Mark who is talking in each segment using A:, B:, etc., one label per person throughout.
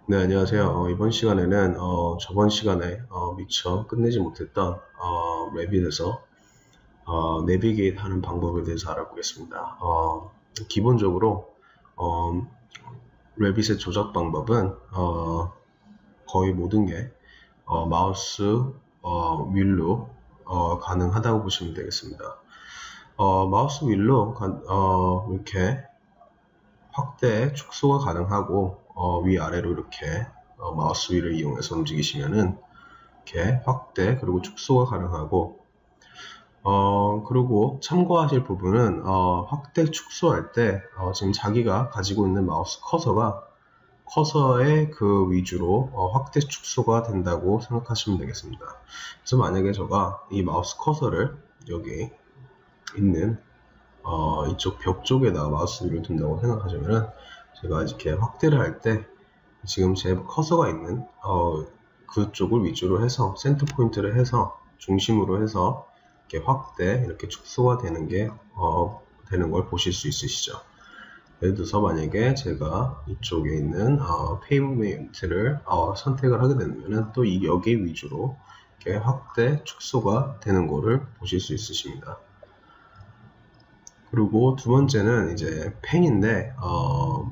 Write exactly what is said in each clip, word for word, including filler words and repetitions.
A: 네, 안녕하세요. 어, 이번 시간에는 어, 저번 시간에 어, 미처 끝내지 못했던 어, 레빗에서 어, 내비게이트 하는 방법에 대해서 알아보겠습니다. 어, 기본적으로 어, 레빗의 조작 방법은 어, 거의 모든 게 어, 마우스 어, 윌로 어, 가능하다고 보시면 되겠습니다. 어, 마우스 윌로 가- 어, 이렇게 확대, 축소가 가능하고 어, 위아래로 이렇게 어, 마우스 휠을 이용해서 움직이시면은 이렇게 확대 그리고 축소가 가능하고 어 그리고 참고하실 부분은 어, 확대 축소할 때 어, 지금 자기가 가지고 있는 마우스 커서가 커서의 그 위주로 어, 확대 축소가 된다고 생각하시면 되겠습니다. 그래서 만약에 제가 이 마우스 커서를 여기 있는 어, 이쪽 벽 쪽에다가 마우스 휠을 둔다고 생각하시면은 제가 이렇게 확대를 할 때 지금 제 커서가 있는 어, 그쪽을 위주로 해서 센터 포인트를 해서 중심으로 해서 이렇게 확대 이렇게 축소가 되는 게 어, 되는 걸 보실 수 있으시죠. 예를 들어서 만약에 제가 이쪽에 있는 어, 페이브먼트를 어, 선택을 하게 되면 또 이 여기 위주로 이렇게 확대 축소가 되는 거를 보실 수 있으십니다. 그리고 두 번째는 이제 펜인데 어,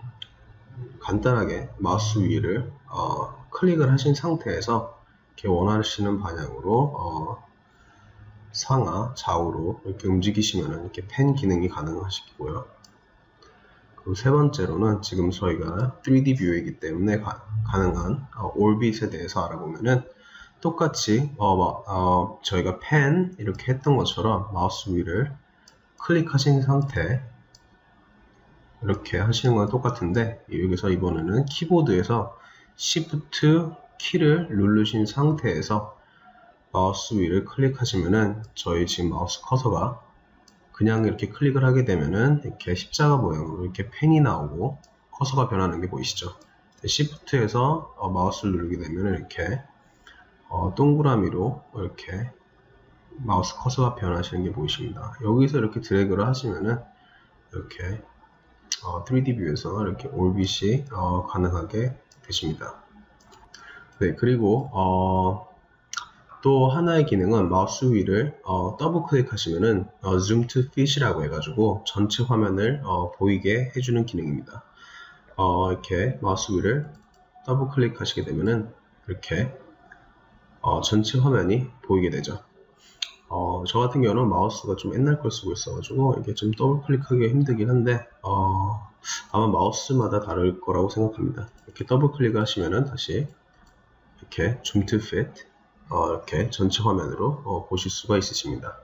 A: 간단하게 마우스 위를 어, 클릭을 하신 상태에서 이렇게 원하시는 방향으로 어, 상하, 좌우로 이렇게 움직이시면 이렇게 펜 기능이 가능하시고요. 그리고 세 번째로는 지금 저희가 쓰리디 뷰이기 때문에 가, 능한 어, 올빗에 대해서 알아보면은 똑같이 어, 어, 저희가 펜 이렇게 했던 것처럼 마우스 위를 클릭하신 상태 이렇게 하시는 건 똑같은데 여기서 이번에는 키보드에서 Shift 키를 누르신 상태에서 마우스 위를 클릭하시면은 저희 지금 마우스 커서가 그냥 이렇게 클릭을 하게 되면은 이렇게 십자가 모양으로 이렇게 펜이 나오고 커서가 변하는 게 보이시죠? Shift에서 어, 마우스를 누르게 되면 이렇게 어, 동그라미로 이렇게 마우스 커서가 변하시는 게 보이십니다. 여기서 이렇게 드래그를 하시면은 이렇게 어, 쓰리디 뷰에서 이렇게 올빗이 어, 가능하게 되십니다. 네, 그리고 어, 또 하나의 기능은 마우스 위를 어, 더블 클릭하시면은 어, Zoom to Fit이라고 해가지고 전체 화면을 어, 보이게 해주는 기능입니다. 어, 이렇게 마우스 위를 더블 클릭하시게 되면은 이렇게 어, 전체 화면이 보이게 되죠. 어, 저 같은 경우는 마우스가 좀 옛날 걸 쓰고 있어가지고 이게 좀 더블 클릭하기가 힘들긴 한데 어, 아마 마우스마다 다를 거라고 생각합니다. 이렇게 더블 클릭을 하시면은 다시 이렇게 Zoom to Fit 어, 이렇게 전체 화면으로 어, 보실 수가 있으십니다.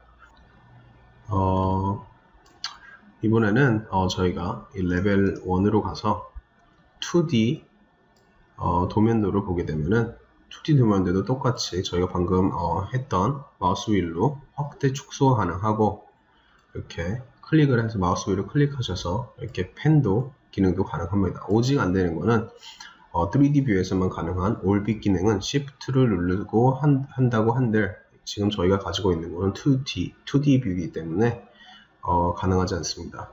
A: 어, 이번에는 어, 저희가 이 레벨 일으로 가서 투디 어, 도면도를 보게 되면은 투디 도면도도 똑같이 저희가 방금 어, 했던 마우스 휠로 확대 축소가 가능하고 이렇게 클릭을 해서 마우스 휠을 클릭하셔서 이렇게 펜도 기능도 가능합니다. 오직 안 되는 거는 어, 쓰리디 뷰에서만 가능한 올빗 기능은 Shift를 누르고 한, 한다고 한들 지금 저희가 가지고 있는 거는 투디, 투디 뷰이기 때문에 어, 가능하지 않습니다.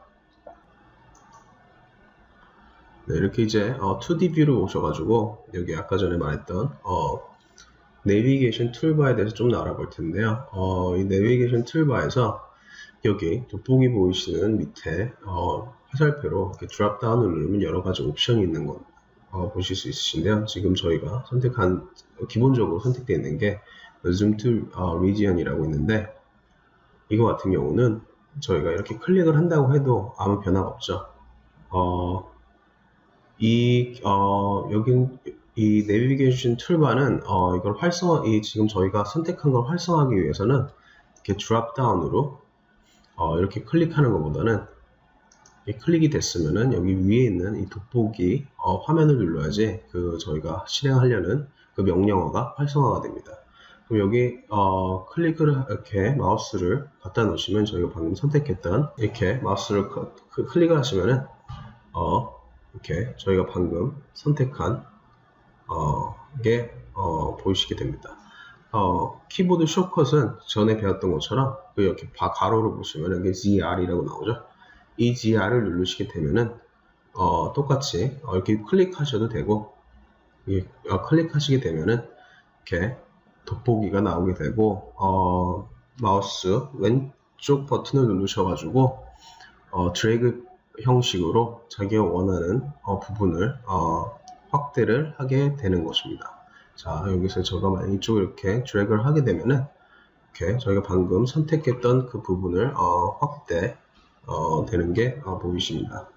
A: 네, 이렇게 이제 어, 투디 뷰로 오셔가지고 여기 아까 전에 말했던 어, 내비게이션 툴바에 대해서 좀 더 알아볼 텐데요. 어, 이 내비게이션 툴바에서 여기 돋보기 보이시는 밑에 어, 화살표로 이렇게 드랍 다운을 누르면 여러 가지 옵션이 있는 거 어, 보실 수 있으신데요. 지금 저희가 선택한 기본적으로 선택되어 있는 게 Zoom to 어, Region이라고 있는데 이거 같은 경우는 저희가 이렇게 클릭을 한다고 해도 아무 변화가 없죠. 어, 이 어, 여기 이 내비게이션 툴바는 어, 이걸 활성화 이 지금 저희가 선택한 걸 활성화하기 위해서는 이렇게 드랍 다운으로 어, 이렇게 클릭하는 것보다는 클릭이 됐으면은 여기 위에 있는 이 돋보기 어, 화면을 눌러야지 그 저희가 실행하려는 그 명령어가 활성화가 됩니다. 그럼 여기 어, 클릭을 이렇게 마우스를 갖다 놓으시면 저희가 방금 선택했던 이렇게 마우스를 그, 그 클릭을 하시면은 어, 이렇게 저희가 방금 선택한 어, 게 어, 보이시게 됩니다. 어, 키보드 숏컷은 전에 배웠던 것처럼 이렇게 가로로 보시면 여기 지알이라고 나오죠. 이 지알을 누르시게 되면은 어, 똑같이 어, 이렇게 클릭하셔도 되고 이, 어, 클릭하시게 되면은 이렇게 돋보기가 나오게 되고 어, 마우스 왼쪽 버튼을 누르셔가지고 어, 드래그 형식으로 자기가 원하는 어, 부분을 어, 확대를 하게 되는 것입니다. 자, 여기서 제가 만약 이쪽을 이렇게 드래그를 하게 되면은 이렇게 저희가 방금 선택했던 그 부분을 어, 확대 어, 되는 게 어, 보이십니다.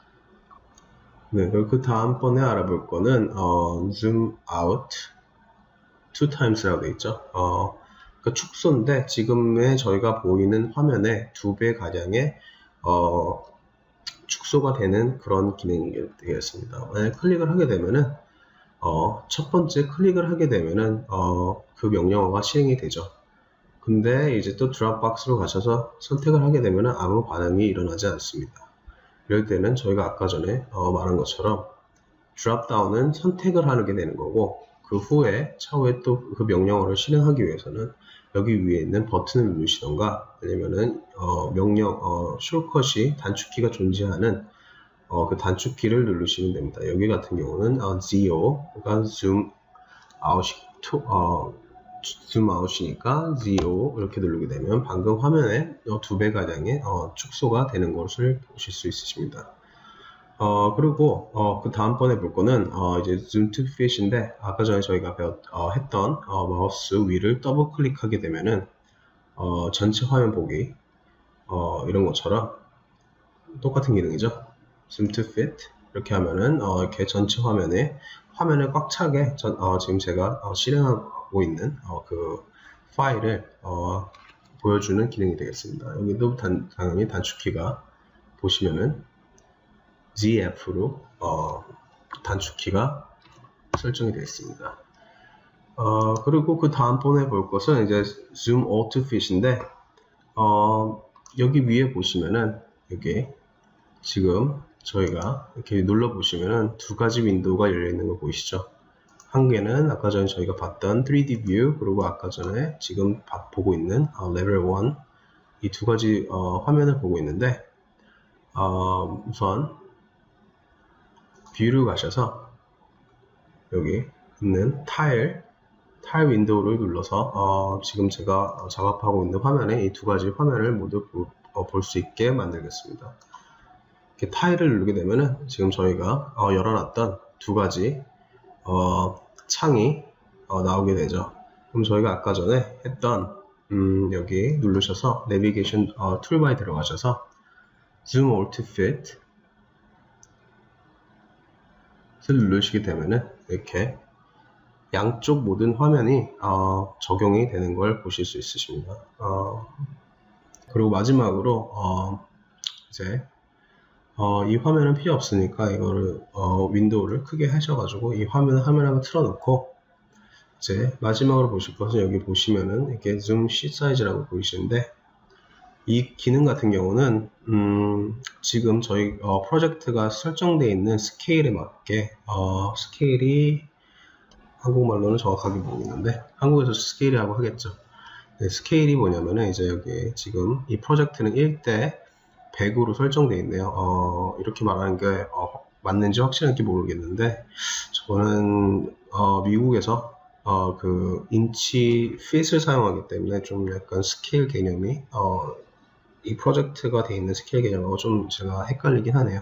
A: 네, 그리고 그 다음번에 알아볼 거는 어, zoom out two times라고 되어 있죠. 어, 그 축소인데 지금의 저희가 보이는 화면에 두 배 가량의 어, 축소가 되는 그런 기능이 되겠습니다. 만약 클릭을 하게 되면은 어, 첫 번째 클릭을 하게 되면은 어, 그 명령어가 실행이 되죠. 근데 이제 또 드롭박스로 가셔서 선택을 하게 되면은 아무 반응이 일어나지 않습니다. 이럴 때는 저희가 아까 전에 어, 말한 것처럼 드롭다운은 선택을 하게 되는 거고 그 후에 차후에 또 그 명령어를 실행하기 위해서는 여기 위에 있는 버튼을 누르시던가 아니면은 어, 명령 어, 숏컷이 단축키가 존재하는 어, 그 단축키를 누르시면 됩니다. 여기 같은 경우는 어, zero, 그러니까 zoom out, 어, zoom out이니까 zero 이렇게 누르게 되면 방금 화면에 어, 두 배 가량의 어, 축소가 되는 것을 보실 수 있으십니다. 어, 그리고, 어, 그 다음번에 볼 거는, 어, 이제 zoom to fit인데, 아까 전에 저희가 배웠, 어, 했던, 어, 마우스 위를 더블 클릭하게 되면은, 어, 전체 화면 보기, 어, 이런 것처럼 똑같은 기능이죠. zoom to fit. 이렇게 하면은, 어, 이렇게 전체 화면에, 화면을 꽉 차게, 전, 어, 지금 제가 어, 실행하고 있는, 어, 그 파일을, 어, 보여주는 기능이 되겠습니다. 여기도 단, 당연히 단축키가 보시면은, 지에프로 어, 단축키가 설정이 되어 있습니다. 어, 그리고 그 다음번에 볼 것은 이제 Zoom Auto Fit인데 어, 여기 위에 보시면은 여기 지금 저희가 이렇게 눌러 보시면은 두 가지 윈도우가 열려 있는 거 보이시죠? 한 개는 아까 전에 저희가 봤던 쓰리디 뷰 그리고 아까 전에 지금 보고 있는 어, 레벨 원 이 두 가지 어, 화면을 보고 있는데 어, 우선 뷰로 가셔서 여기 있는 타일, 타일 윈도우를 눌러서 어, 지금 제가 작업하고 있는 화면에 이 두 가지 화면을 모두 볼 수 있게 만들겠습니다. 이렇게 타일을 누르게 되면은 지금 저희가 어, 열어놨던 두 가지 어, 창이 어, 나오게 되죠. 그럼 저희가 아까 전에 했던 음, 여기 누르셔서 내비게이션 어, 툴바에 들어가셔서 Zoom All to Fit 누르시게 되면은 이렇게 양쪽 모든 화면이 어, 적용이 되는 걸 보실 수 있으십니다. 어, 그리고 마지막으로 어, 이제 어, 이 화면은 필요 없으니까 이거를 어, 윈도우를 크게 하셔가지고 이 화면 화면 한번 틀어놓고 이제 마지막으로 보실 것은 여기 보시면은 이렇게 줌 sheet 사이즈라고 보이시는데 이 기능 같은 경우는 음, 지금 저희 어, 프로젝트가 설정되어 있는 스케일에 맞게 어, 스케일이 한국말로는 정확하게 모르겠는데 한국에서 스케일이라고 하겠죠. 네, 스케일이 뭐냐면은 이제 여기 지금 이 프로젝트는 일 대 백으로 설정되어 있네요. 어, 이렇게 말하는 게 어, 맞는지 확실한지 모르겠는데 저는 어, 미국에서 어, 그 인치 핏을 사용하기 때문에 좀 약간 스케일 개념이 어, 이 프로젝트가 되어 있는 스케일 개념하고 좀 제가 헷갈리긴 하네요.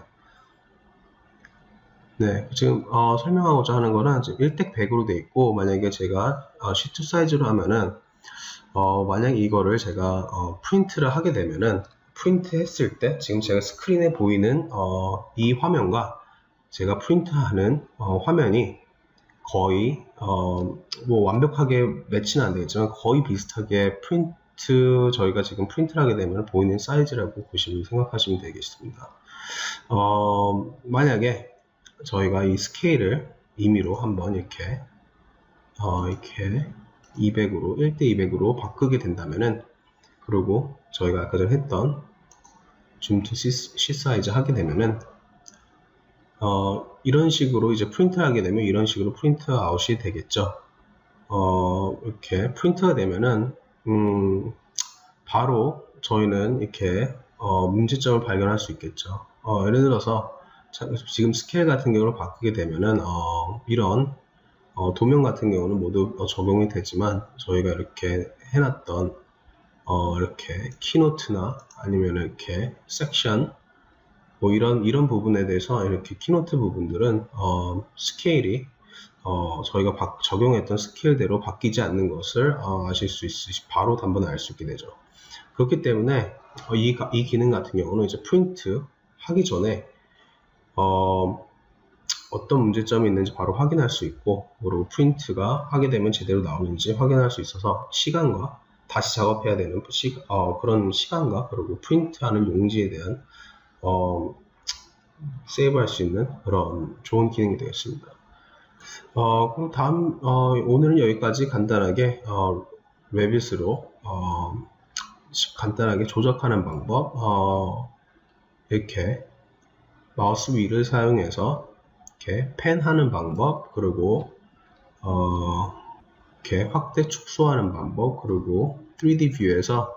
A: 네, 지금 어, 설명하고자 하는 거는 지금 일 대 백으로 되어 있고 만약에 제가 어, 시트 사이즈로 하면은 어, 만약 이거를 제가 어, 프린트를 하게 되면은 프린트 했을 때 지금 제가 스크린에 보이는 어, 이 화면과 제가 프린트하는 어, 화면이 거의 어, 뭐 완벽하게 매치는 안 되겠지만 거의 비슷하게 프린트 저희가 지금 프린트를 하게 되면 보이는 사이즈라고 보시면 생각하시면 되겠습니다. 어, 만약에 저희가 이 스케일을 임의로 한번 이렇게 어, 이렇게 이백으로 일 대 이백으로 바꾸게 된다면은 그리고 저희가 아까 전에 했던 줌 투 시 사이즈 하게 되면은 어, 이런 식으로 이제 프린트 하게 되면 이런 식으로 프린트 아웃이 되겠죠. 어, 이렇게 프린트가 되면은 음, 바로 저희는 이렇게 어, 문제점을 발견할 수 있겠죠. 어, 예를 들어서 지금 스케일 같은 경우를 바꾸게 되면은 어, 이런 어, 도면 같은 경우는 모두 어, 적용이 되지만 저희가 이렇게 해놨던 어, 이렇게 키노트나 아니면 이렇게 섹션 뭐 이런 이런 부분에 대해서 이렇게 키노트 부분들은 어, 스케일이 어, 저희가 바, 적용했던 스케일대로 바뀌지 않는 것을 어, 아실 수 있으시 바로 단번에 알 수 있게 되죠. 그렇기 때문에 어, 이, 이 기능 같은 경우는 이제 프린트 하기 전에 어, 어떤 문제점이 있는지 바로 확인할 수 있고, 그리고 프린트가 하게 되면 제대로 나오는지 확인할 수 있어서 시간과 다시 작업해야 되는 시, 어, 그런 시간과 그리고 프린트하는 용지에 대한 어, 세이브할 수 있는 그런 좋은 기능이 되겠습니다. 어, 그럼 다음 어, 오늘은 여기까지 간단하게 어, 레빗으로 어, 간단하게 조작하는 방법, 어, 이렇게 마우스 위를 사용해서 이렇게 펜 하는 방법, 그리고 어, 이렇게 확대 축소하는 방법, 그리고 쓰리디 뷰에서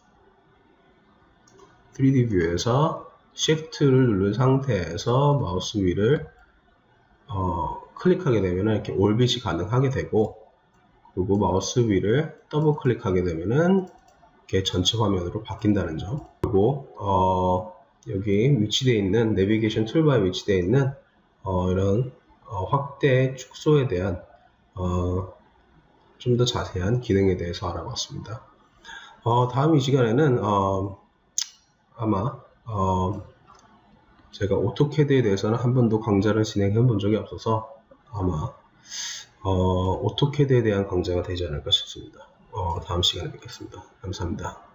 A: 쓰리디 뷰에서 Shift를 누른 상태에서 마우스 위를 어, 클릭하게 되면 이렇게 올빗이 가능하게 되고, 그리고 마우스 위를 더블 클릭하게 되면은 이렇게 전체 화면으로 바뀐다는 점. 그리고 어, 여기 위치되어 있는 내비게이션 툴바에 위치되어 있는 어, 이런 어, 확대 축소에 대한 어, 좀 더 자세한 기능에 대해서 알아봤습니다. 어, 다음 이 시간에는 어, 아마 어, 제가 오토캐드에 대해서는 한 번도 강좌를 진행해 본 적이 없어서 아마 어, 오토캐드에 대한 강좌가 되지 않을까 싶습니다. 어, 다음 시간에 뵙겠습니다. 감사합니다.